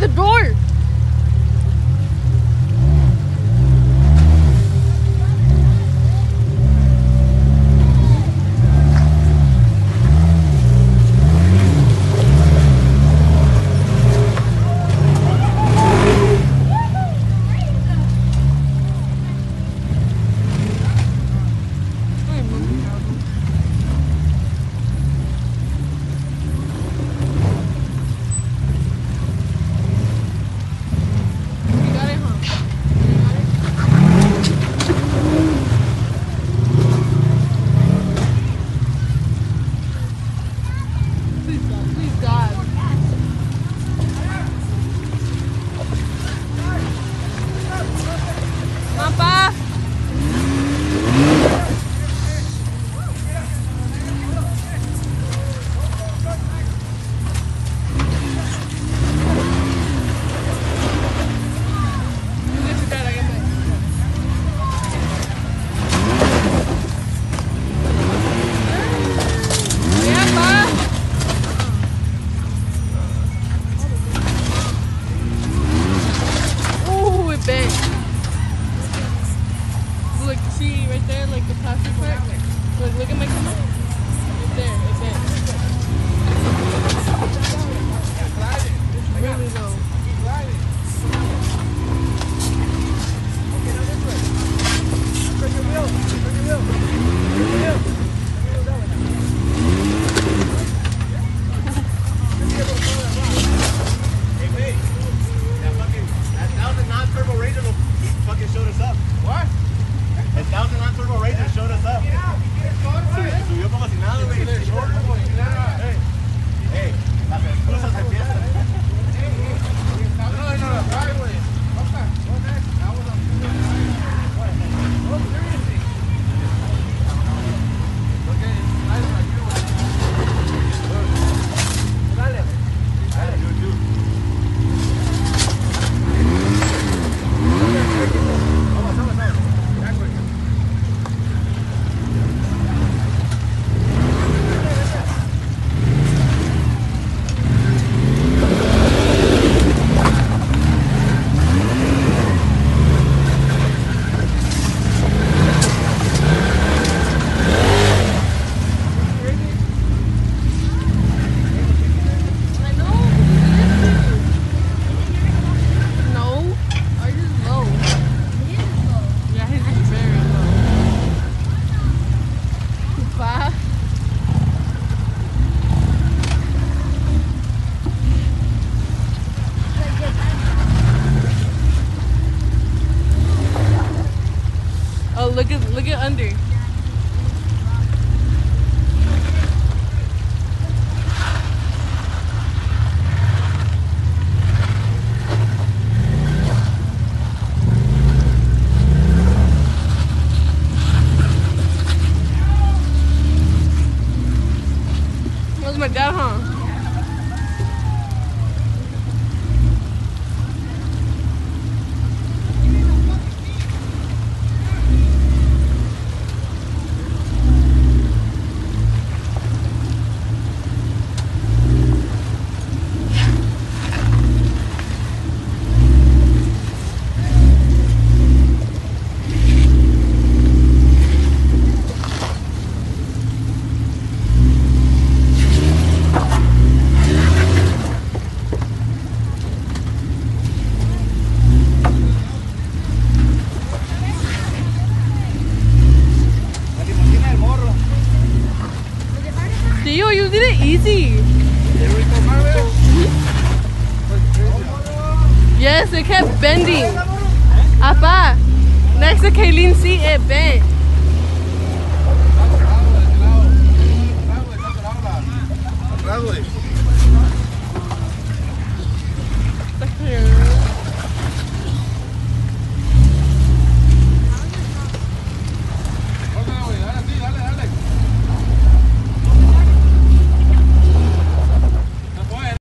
the door. Look, see right there, like the plastic part? Look at my camera. Right there, right there. Really low. Okay, now this way. Turn your wheel. Turn your wheel. Turn your wheel. Hey, wait. That was a non-turbo Ranger fucking showed us up. What? El 1000 turbo Ranger showed us up. Subió como si nada, güey. Hey, las excusas empiezan. Look at under. That was my dad, huh? Tío, you did it easy. Yes, it kept bending. Apa, next to Kayleen's seat, it bent.